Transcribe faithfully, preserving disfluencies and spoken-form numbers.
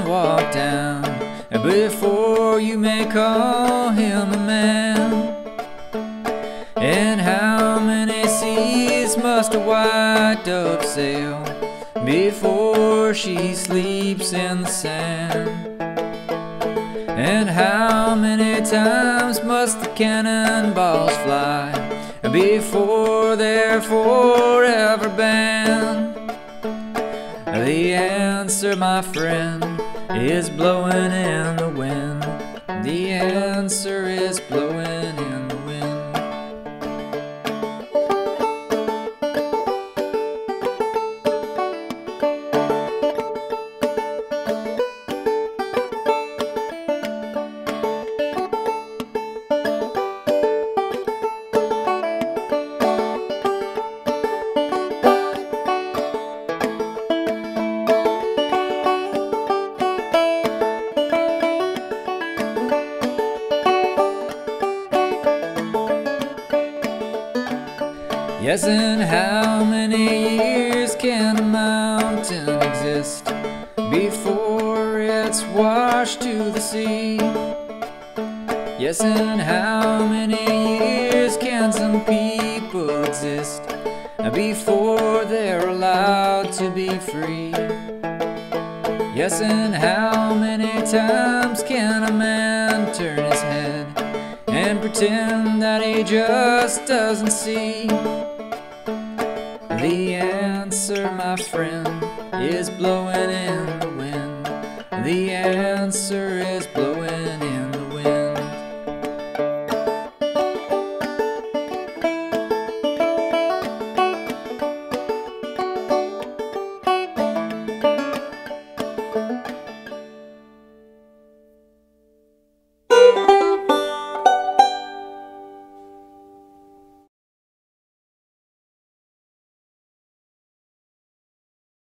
walk down before you may call him a man? And how many seas must a white dove sail before she sleeps in the sand? And how many times must the cannonballs fly before they're forever banned? The answer, my friend, is blowing in the wind. The answer is blowing in the wind. Yes, and how many years can a mountain exist before it's washed to the sea? Yes, and how many years can some people exist before they're allowed to be free? Yes, and how many times can a man turn his head and pretend that he just doesn't see? The answer, my friend, is blowing in the wind. The answer is blowing